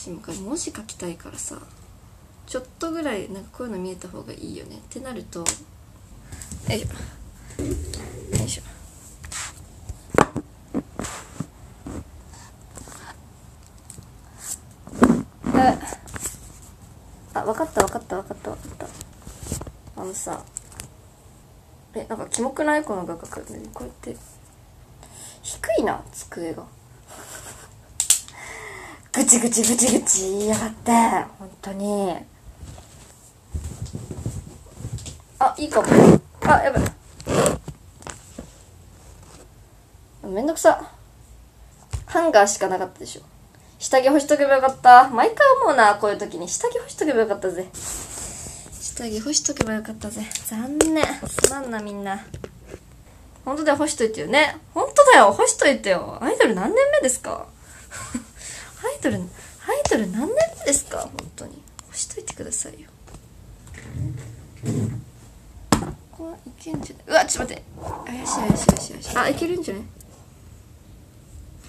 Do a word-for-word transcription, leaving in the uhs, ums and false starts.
私も文字書きたいからさ、ちょっとぐらいなんかこういうの見えた方がいいよねってなると、よいしょよいしょ。えあ、分かった分かった分かった分かった。あのさ、え、なんかキモくない？この画角。こうやって低いな、机がぐちぐちぐちぐち言いやがって本当に。あ、いいかも。あ、やばい、めんどくさ。ハンガーしかなかったでしょ。下着干しとけばよかった。毎回思うな、こういう時に。下着干しとけばよかったぜ。下着干しとけばよかったぜ。残念。すまんな、みんな。本当だよ、干しといてよね。本当だよ、干しといてよ。アイドル何年目ですかアイドル、アイドル何年目ですか？本当に。干しといてくださいよ。これいけんじゃない？うわ、ちょっと待って。怪しい怪しい怪しい怪しい。あ、いけるんじゃない？